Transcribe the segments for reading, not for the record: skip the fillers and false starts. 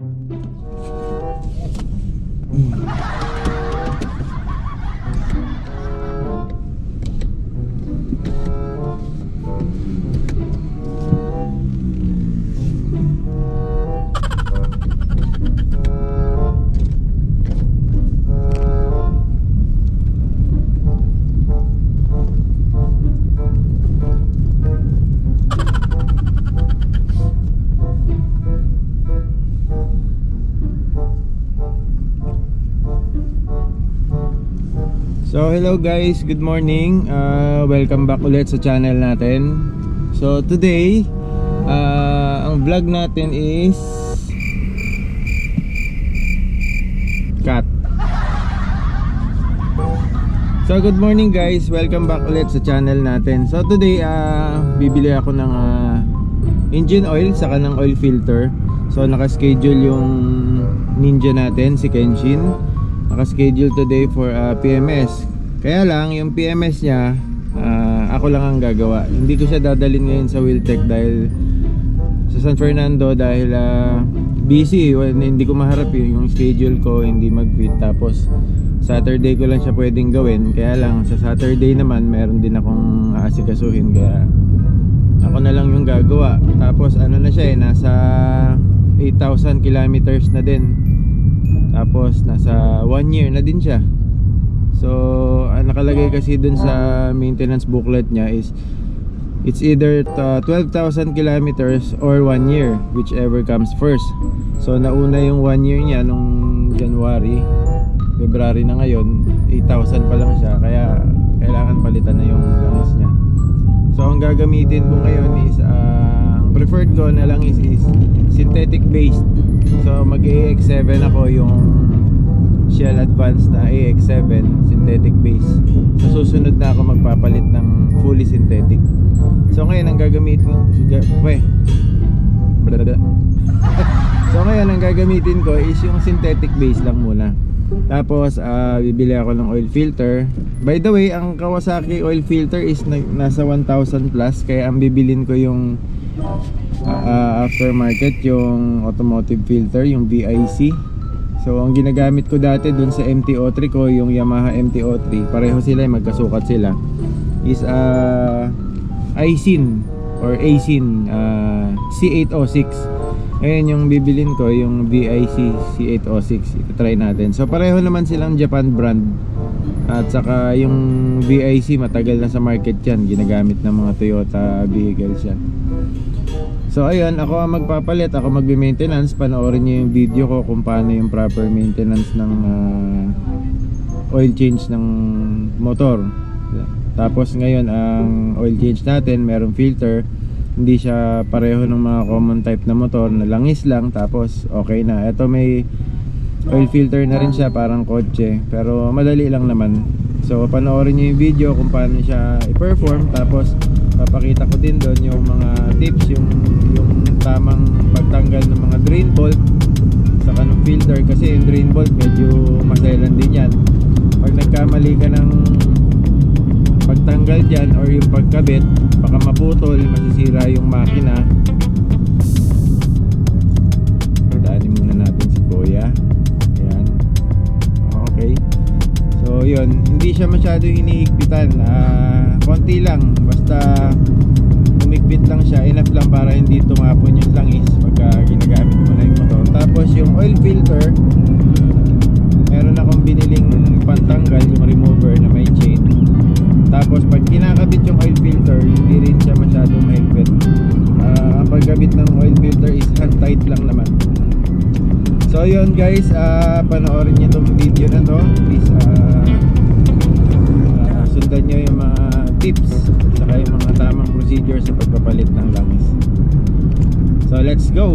So hello guys, good morning. Welcome back ulit sa channel natin. So today, ang vlog natin is cat. So good morning guys, welcome back ulit sa channel natin. So today, bibili ako ng engine oil saka ng oil filter. So naka-schedule yung ninja natin, si Kenshin. Naka-schedule today for PMS. Kaya lang yung PMS niya, ako lang ang gagawa. Hindi ko siya dadalhin ngayon sa Wheeltech dahil sa San Fernando dahil busy. Hindi ko maharap yung schedule ko, hindi mag-fit. Tapos Saturday ko lang siya pwedeng gawin. Kaya lang sa Saturday naman meron din akong aasikasuhin. Kaya ako na lang yung gagawa. Tapos ano na siya nasa 8,000 kilometers na din. Tapos nasa 1 year na din siya. So nakalagay kasi dun sa maintenance booklet niya is it's either 12,000 kilometers or 1 year, whichever comes first. So nauna yung 1 year niya nung January. February na ngayon, 8,000 pa lang siya. Kaya kailangan palitan na yung langis niya. So ang gagamitin ko ngayon is ang preferred ko na langis is synthetic based. So mag AX7 ako, yung Shell Advance na AX7 synthetic base. So susunod na ako magpapalit ng fully synthetic. So ngayon ang gagamitin So ngayon ang gagamitin ko is yung synthetic base lang muna. Tapos bibili ako ng oil filter. By the way, ang Kawasaki oil filter is nasa 1,000 plus. Kaya ang bibilin ko yung aftermarket, yung automotive filter, yung VIC. So ang ginagamit ko dati dun sa MT-03 ko, yung Yamaha MT-03, pareho sila, magkasukat sila, is Aisin or Aisin C806. Ngayon yung bibilin ko, yung VIC C806. Ito try natin. So pareho naman silang Japan brand. At saka yung VIC matagal na sa market yan, ginagamit ng mga Toyota vehicles yan. So ayun, ako ang magpapalit, ako magbe-maintenance. Panoorin niyo yung video ko kung paano yung proper maintenance ng oil change ng motor. Tapos ngayon ang oil change natin, merong filter. Hindi siya pareho ng mga common type na motor na langis lang, tapos okay na. Ito may oil filter na rin siya, parang kotse, pero madali lang naman. So panoorin niyo yung video kung paano siya i-perform. Tapos papakita ko din doon yung mga tips, yung tamang pagtanggal ng mga drain bolt saka ng filter, kasi yung drain bolt medyo maselan din yan. Pag nagkamali ka ng pagtanggal dyan or yung pagkabit, baka maputol, masisira yung makina. Daanin muna natin si Kuya. Ayan. Okay. So yun, hindi siya masyado hinihigpitan, konti lang, basta umigpit lang siya, enough lang para hindi tumapon yung langis pagka ginagamit mo na yung motor. Tapos yung oil filter, meron akong biniling pantanggal, yung remover na may chain. Tapos pag kinakabit yung oil filter, hindi rin siya masyado mahigpit. Ang pagkabit ng oil filter is hand tight lang naman. So yun guys, panoorin nyo itong video na to. Please sundan nyo yung mga tips saka yung mga tamang procedure sa pagpapalit ng langis. So let's go.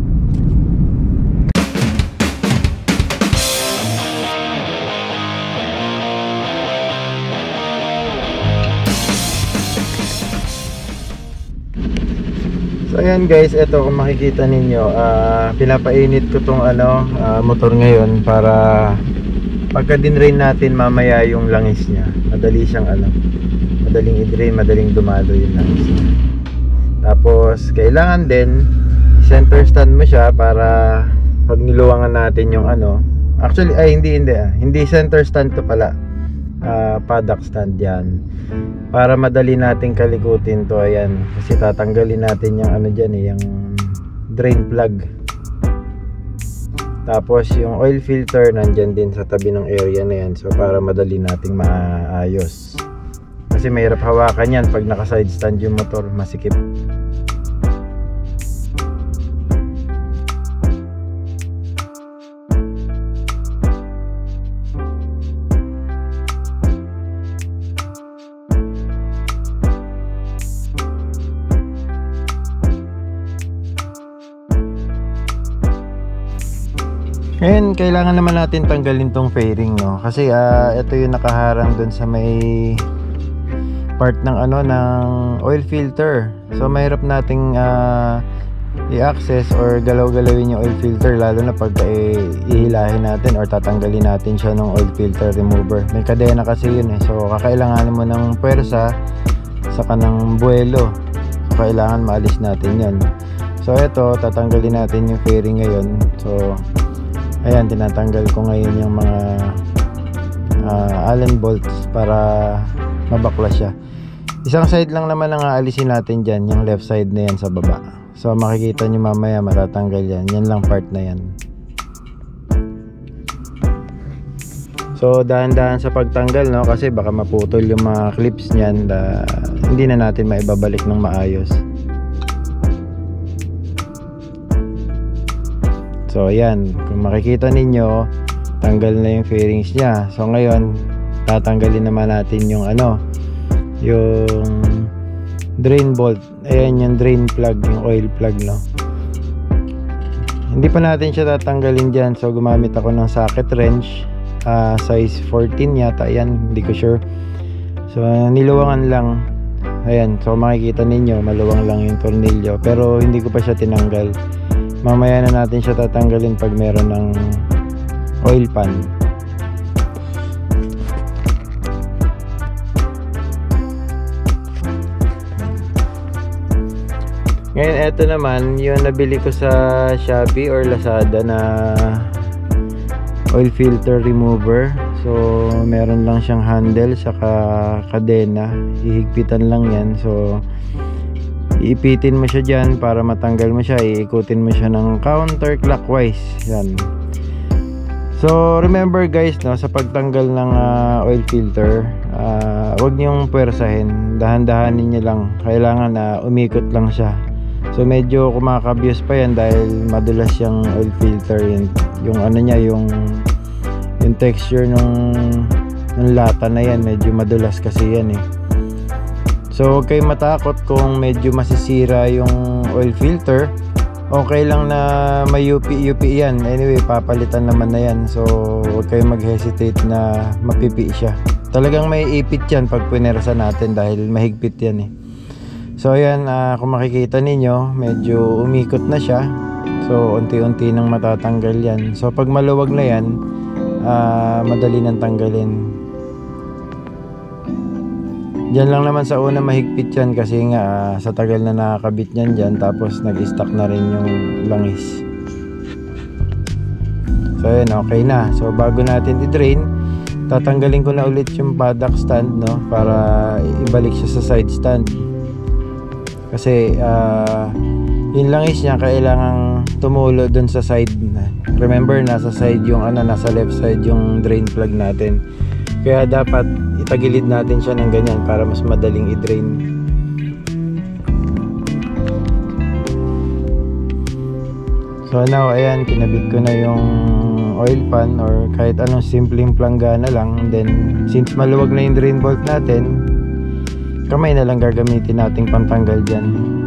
So ayan guys, ito kung makikita ninyo, pinapainit ko tong motor ngayon para pagka din-drain natin mamaya yung langis niya, madali siyang madaling i-drain, madaling dumalo yung langis niya. Tapos kailangan din center stand mo siya para pag niluwangan natin yung ano. Actually ay hindi center stand to pala, paddock stand yan, para madali nating kalikutin to. Ayan, kasi tatanggalin natin yung ano dyan yung drain plug. Tapos yung oil filter nandyan din sa tabi ng area na yan, so para madali nating maayos, kasi mahirap hawakan yan pag naka side stand yung motor, masikip. Ngayon, kailangan naman natin tanggalin tong fairing, no? Kasi ito yung nakaharang dun sa may part ng ano, ng oil filter. So mahirap nating i-access or galaw-galawin yung oil filter, lalo na pag ihilahin natin or tatanggalin natin siya ng oil filter remover. May kadena kasi yun so kakailanganin mo ng puwersa saka ng buwelo. So kailangan maalis natin yun. So ito, tatanggalin natin yung fairing ngayon. So ayan, tinatanggal ko ngayon yung mga Allen bolts para mabaklas siya. Isang side lang naman ang aalisin natin dyan, yung left side na yan sa baba. So makikita nyo mamaya matatanggal yan. Yan lang part na yan. So dahan-dahan sa pagtanggal, no? Kasi baka maputol yung mga clips nyan, hindi na natin maibabalik ng maayos. So ayan, kung makikita ninyo, tanggal na yung fairings nya. So ngayon, tatanggalin naman natin yung ano, yung drain bolt. Ayan yung drain plug, yung oil plug, no. Hindi pa natin siya tatanggalin dyan. So gumamit ako ng socket wrench, size 14 yata yan, hindi ko sure. So niluwangan lang. Ayan, so makikita ninyo, maluwang lang yung tornilyo, pero hindi ko pa siya tinanggal. Mamaya na natin siya tatanggalin pag meron ng oil pan. Ngayon, eto naman yung nabili ko sa Shopee or Lazada na oil filter remover. So meron lang siyang handle saka kadena, hihigpitan lang yan. So iipitin mo siya dyan para matanggal mo siya, iikutin mo siya ng counterclockwise yan. So remember guys, no, sa pagtanggal ng oil filter, huwag niyong puwersahin, dahan-dahanin niyo lang, kailangan umikot lang siya. So medyo kumakabyos pa yan dahil madulas yung oil filter, yung ano niya, yung texture ng lata na yan, medyo madulas kasi yan So huwag kayong matakot kung medyo masisira yung oil filter. Okay lang na may UP yan. Anyway, papalitan naman na yan. So huwag kayong mag-hesitate na mapipi siya. Talagang may ipit yan pag pinersa natin dahil mahigpit yan So ayan, kung makikita ninyo, medyo umikot na siya. So unti-unti nang matatanggal yan. So pag maluwag na yan, madali nang tanggalin. Diyan lang naman sa una mahigpit yan kasi nga sa tagal na nakakabit yan dyan, tapos nag-stock na rin yung langis. So yun, okay na. So bago natin i-drain, tatanggalin ko na ulit yung paddock stand, no, para ibalik siya sa side stand. Kasi yung langis niya kailangang tumulo dun sa side. Remember, nasa side yung nasa left side yung drain plug natin. Kaya dapat itagilid natin siya ng ganyan para mas madaling i-drain. So now, ayan, kinabit ko na yung oil pan or kahit anong simpleng planggana lang. And then, since maluwag na yung drain bolt natin, kamay na lang gagamitin nating pantanggal dyan.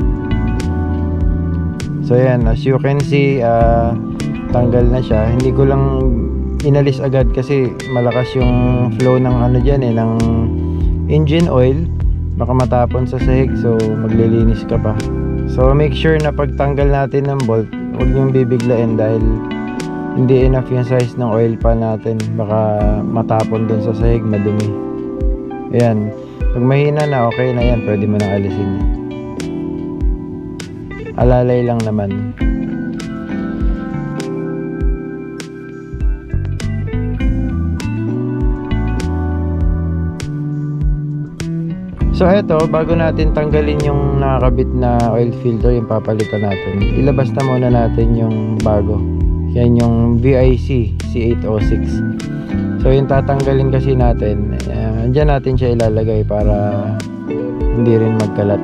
So ayan, as you can see, tanggal na siya. Hindi ko lang inalis agad kasi malakas yung flow ng dyan ng engine oil, baka matapon sa sahig, so maglilinis ka pa. So make sure na pagtanggal natin ng bolt, huwag niyong bibiglain dahil hindi enough yung size ng oil pan natin, baka matapon dun sa sahig, madumi. Ayan, pag mahina na, okay na yan, pwede mo nang alisin yan. Alalay lang naman. So eto, bago natin tanggalin yung nakakabit na oil filter, yung papalitan natin, ilabas na muna natin yung bago. Yan yung VIC C806. So yung tatanggalin kasi natin, andyan natin siya ilalagay para hindi rin magkalat.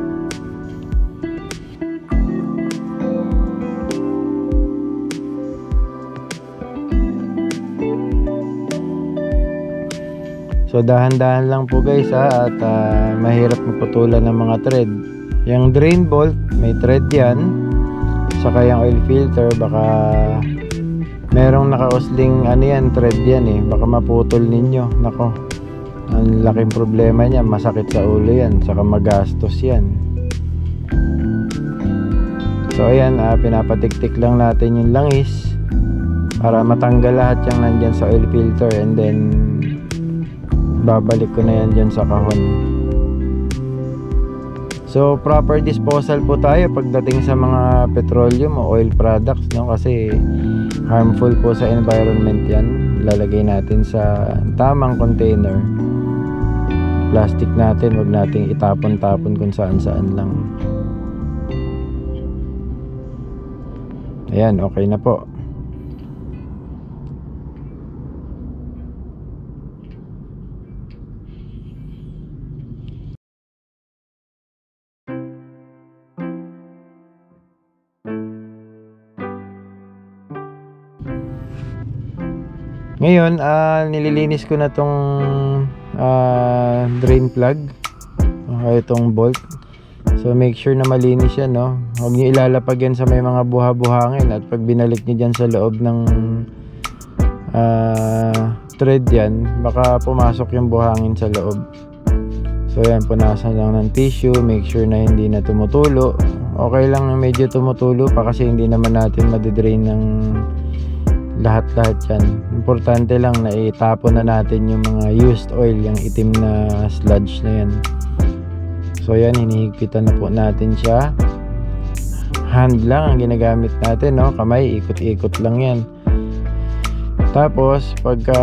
So dahan-dahan lang po guys at mahirap maputulan ng mga thread. Yung drain bolt, may thread yan. Saka yung oil filter, baka merong nakausling yan, thread yan baka maputol ninyo. Nako, ang laking problema niya, masakit sa ulo yan, saka magastos yan. So ayan, pinapatik-tik lang natin yung langis para matanggal lahat yung nandyan sa oil filter, and then babalik ko na yan dyan sa kahon. So proper disposal po tayo pagdating sa mga petroleum o oil products, no? Kasi harmful po sa environment yan. Ilalagay natin sa tamang container. Plastic natin, wag nating itapon-tapon kung saan-saan lang. Ayan, okay na po. Ngayon, nililinis ko na tong drain plug, itong bolt. So make sure na malinis yan, no? Huwag nyo ilalapag yan sa may mga buha-buhangin, at pag binalik nyo dyan sa loob ng thread yan, baka pumasok yung buhangin sa loob. So yan, punasan lang ng tissue, make sure na hindi na tumutulo. Okay lang na medyo tumutulo pa, kasi hindi naman natin madidrain ng lahat-lahat yan. Importante lang na itapon na natin yung mga used oil, yung itim na sludge na yan. So yan, hinihigpitan na po natin siya. Hand lang ang ginagamit natin, no? Kamay, ikot-ikot lang yan. Tapos pagka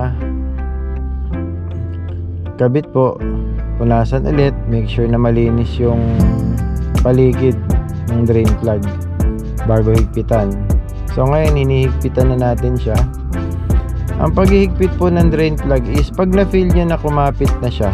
kabit po, punasan ulit, make sure na malinis yung paligid ng drain plug bago higpitan. So ngayon, hinihigpitan na natin siya. Ang paghihigpit po ng drain plug is pag na-feel nyo na kumapit na siya,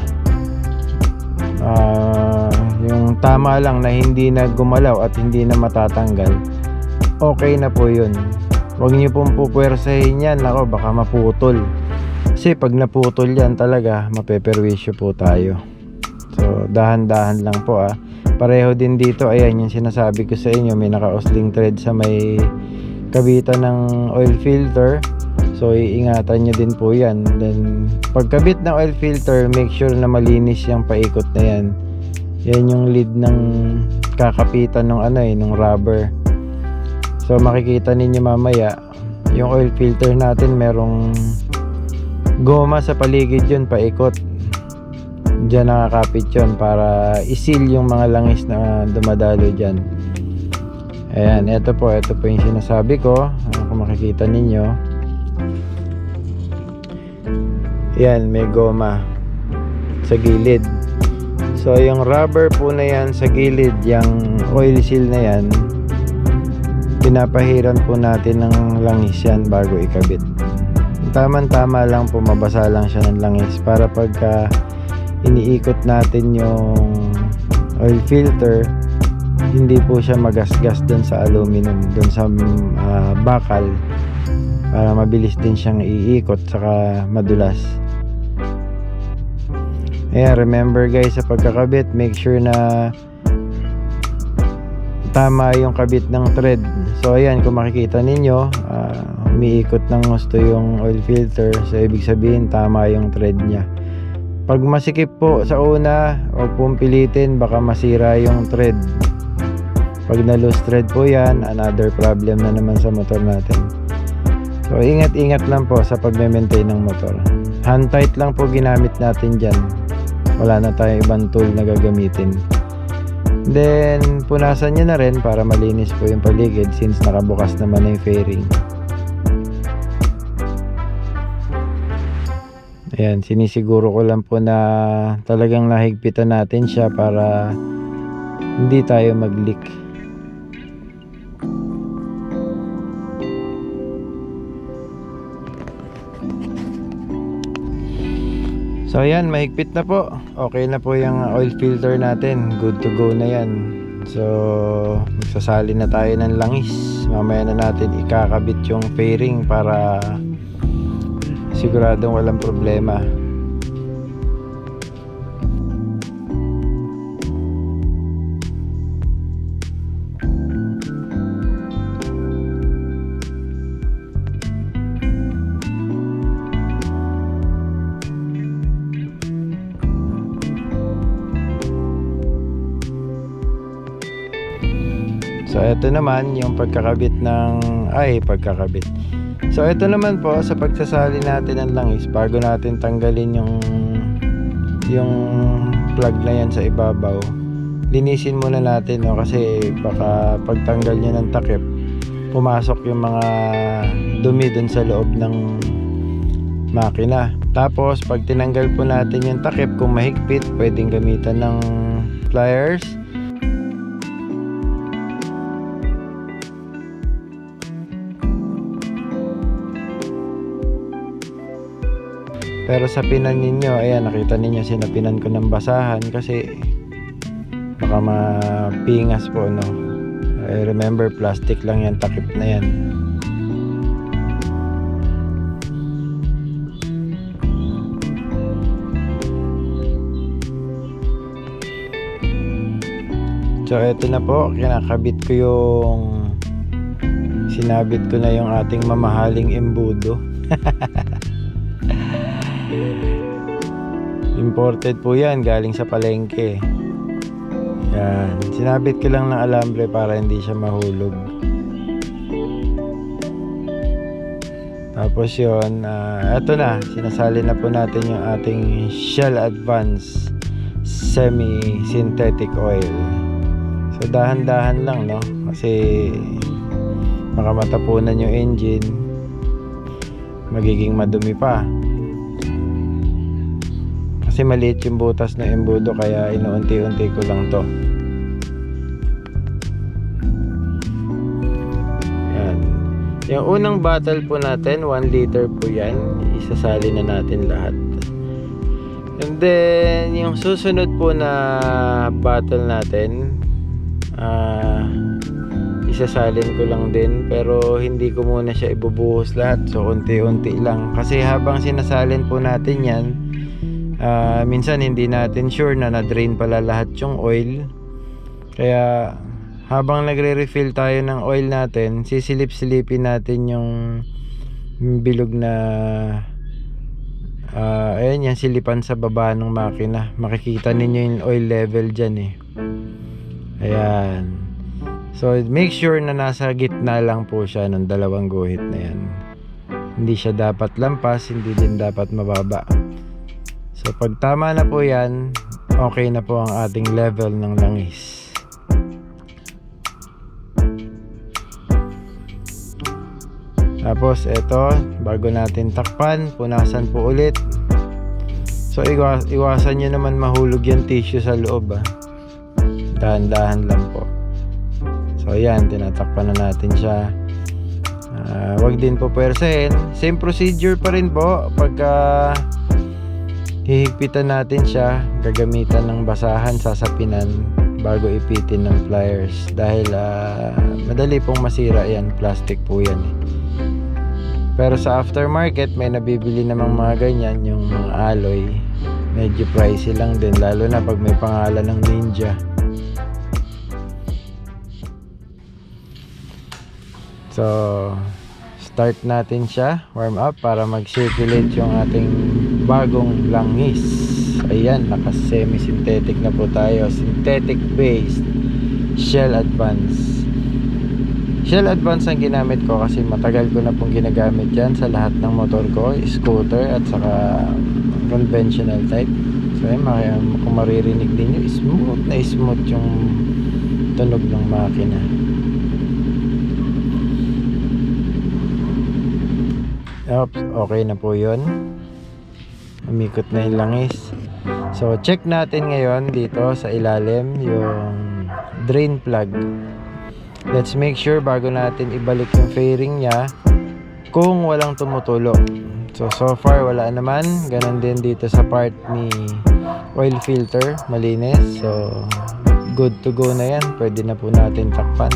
yung tama lang na hindi na gumalaw at hindi na matatanggal, okay na po yun. Huwag nyo pong pupwersahin yan, ako baka maputol. Kasi pag naputol yan talaga, mapeperwisyo po tayo. So dahan-dahan lang po Pareho din dito, ayan yung sinasabi ko sa inyo, may naka-usling thread sa may kabitan ng oil filter. So iingatan nyo din po yan. Then pagkabit ng oil filter, make sure na malinis yung paikot na yan. Yan yung lid ng kakapitan ng ng rubber. So makikita ninyo mamaya, yung oil filter natin merong goma sa paligid yun, paikot. Diyan nakakapit yun para isil yung mga langis na dumadalo dyan. Ayan, ito po yung sinasabi ko. Kung makikita ninyo, yan, may goma sa gilid. So yung rubber po na yan sa gilid, yung oil seal na yan, pinapahiran po natin ng langis yan bago ikabit. Tama-tama lang po, mabasa lang siya ng langis para pagka iniikot natin yung oil filter, hindi po siya magasgas dun sa aluminum, dun sa bakal, para mabilis din siyang iikot saka madulas. Ayan, remember guys, sa pagkakabit, make sure na tama yung kabit ng thread. So ayan, kung makikita ninyo, umiikot ng gusto yung oil filter, so ibig sabihin tama yung thread niya. Pag masikip po sa una, huwag pong pilitin, baka masira yung thread. Pag na loose thread po yan, another problem na naman sa motor natin. So ingat-ingat lang po sa pag-maintain ng motor. Hand tight lang po ginamit natin dyan. Wala na tayong ibang tool na gagamitin. Then punasan nyo na rin para malinis po yung paligid, since nakabukas naman na yung fairing. Ayan, sinisiguro ko lang po na talagang nahigpitan natin siya para hindi tayo mag-leak. So ayan, mahigpit na po. Okay na po yung oil filter natin. Good to go na yan. So magsasali na tayo ng langis. Mamaya na natin ikakabit yung fairing para siguradong walang problema. So ito naman yung pagkakabit ng So ito naman po sa pagsasali natin ng langis, bago natin tanggalin yung plug na yan sa ibabaw, linisin muna natin, no? Kasi baka pagtanggal niya ng takip, pumasok yung mga dumi dun sa loob ng makina. Tapos pag tinanggal po natin yung takip, kung mahigpit, pwedeng gamitan ng pliers. Pero sa pinan ninyo, ayan, nakita ninyo sinapinan ko ng basahan kasi baka mapingas po, no? I remember, plastic lang yan, takip na yan. So eto na po, kinakabit ko yung sinabit ko na yung ating mamahaling embudo. Imported po yan, galing sa palengke. Yan, sinabit ko lang ng alambre para hindi siya mahulog. Tapos yun, eto na, sinasali na po natin yung ating Shell Advance semi-synthetic oil. So dahan-dahan lang, no? Kasi baka matapunan yung engine, magiging madumi pa. Kasi maliit yung butas ng embudo, kaya inuunti-unti ko lang to. Yan. Yung unang bottle po natin, 1 liter po yan. Isasali na natin lahat. And then yung susunod po na bottle natin, isasalin ko lang din, pero hindi ko muna siya ibubuhos lahat. So unti-unti lang, kasi habang sinasalin po natin yan, minsan hindi natin sure na na-drain pala lahat yung oil. Kaya habang nagre-refill tayo ng oil natin, sisilip-silipin natin yung bilog na ayan yan, silipan sa baba ng makina. Makikita ninyo yung oil level dyan eh. Ayan. So make sure na nasa gitna lang po siya ng dalawang guhit na yan. Hindi siya dapat lampas, hindi din dapat mababa. So pag tama na po yan, okay na po ang ating level ng langis. Tapos eto, bago natin takpan, punasan po ulit. So iwasan nyo naman mahulog yung tissue sa loob, dahan-dahan lang po. So ayan, tinatakpan na natin siya. Wag din po pwersahin. Same procedure pa rin po. Pagka hihigpitan natin siya, gagamitan ng basahan, sasapinan bago ipitin ng pliers. Dahil madali pong masira yan, plastic po yan eh. Pero sa aftermarket, may nabibili namang mga ganyan, yung mga alloy. Medyo pricey lang din, lalo na pag may pangalan ng Ninja. So start natin siya, warm up, para mag-circulate yung ating bagong langis. Ayan, naka semi-synthetic na po tayo. Synthetic based Shell Advance. Shell Advance ang ginamit ko kasi matagal ko na pong ginagamit yan sa lahat ng motor ko, scooter at saka conventional type. So ayan, kung maririnig din nyo, smooth na smooth yung tunog ng makina. Oops, okay na po yun. umikot na yung langis. So check natin ngayon dito sa ilalim yung drain plug. Let's make sure bago natin ibalik yung fairing nya kung walang tumutulo. So far wala naman. Ganon din dito sa part ni oil filter, malinis. So good to go na yan. Pwede na po natin takpan.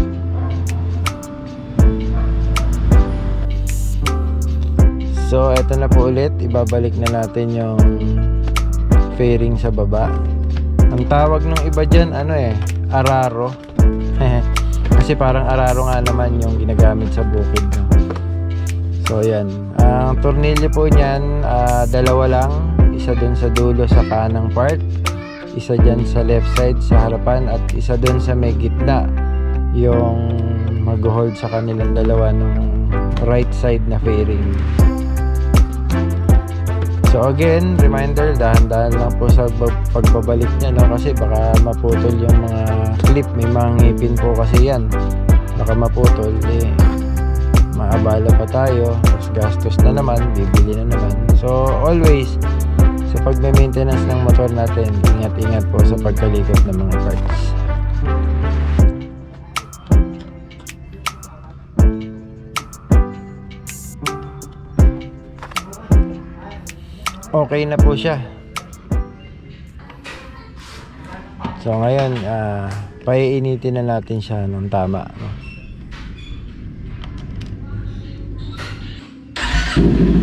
So eto na po ulit, ibabalik na natin yung fairing sa baba. Ang tawag ng iba dyan, araro. Kasi parang araro nga naman yung ginagamit sa bukid, no? So yan, ang tornilyo po niyan, dalawa lang. Isa dun sa dulo sa kanang part, isa dyan sa left side sa harapan, at isa dun sa may gitna, yung mag-hold sa kanilang dalawa nung right side na fairing. So again, reminder, dahan-dahan lang po sa pagbabalik niya, no? Kasi baka maputol yung mga clip, may mga ngipin po kasi yan. Baka maputol, maabala pa tayo, mas gastos na naman, bibili na naman. So always, sa pagme-maintenance ng motor natin, ingat-ingat po sa pagkalikot ng mga parts. Okay na po siya. So ngayon, paiinitin na natin siya ng tama, no?